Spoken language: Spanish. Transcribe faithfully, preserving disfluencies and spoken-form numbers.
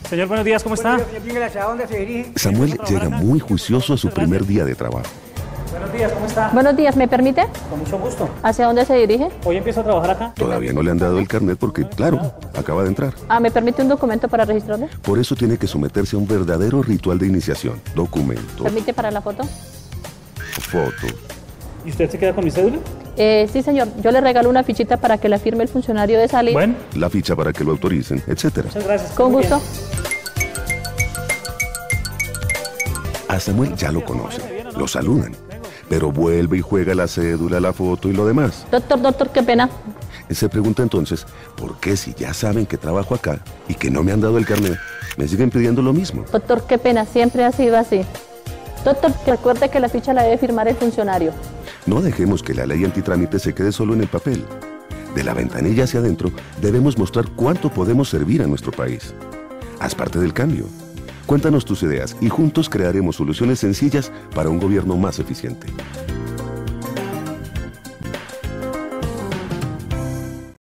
Señor, buenos días, ¿cómo está? ¿A dónde se dirige? Samuel llega muy juicioso a su primer día de trabajo. Buenos días, ¿cómo está? Buenos días, ¿me permite? Con mucho gusto. ¿Hacia dónde se dirige? Hoy empiezo a trabajar acá. Todavía no le han dado el carnet porque, claro, acaba de entrar. Ah, ¿me permite un documento para registrarme? Por eso tiene que someterse a un verdadero ritual de iniciación. Documento, ¿Permite para la foto? foto. ¿Y usted se queda con mi cédula? Eh, sí, señor. Yo le regalo una fichita para que la firme el funcionario de salida. Bueno, La ficha para que lo autoricen, etcétera. muchas gracias. Con Muy gusto. bien. A Samuel ya lo conocen, lo saludan, pero vuelve y juega la cédula, la foto y lo demás. Doctor, doctor, qué pena. Se pregunta entonces, ¿por qué si ya saben que trabajo acá y que no me han dado el carnet, me siguen pidiendo lo mismo? Doctor, qué pena. Siempre ha sido así. Doctor, recuerde que la ficha la debe firmar el funcionario. No dejemos que la ley antitrámite se quede solo en el papel. De la ventanilla hacia adentro, debemos mostrar cuánto podemos servir a nuestro país. Haz parte del cambio. Cuéntanos tus ideas y juntos crearemos soluciones sencillas para un gobierno más eficiente.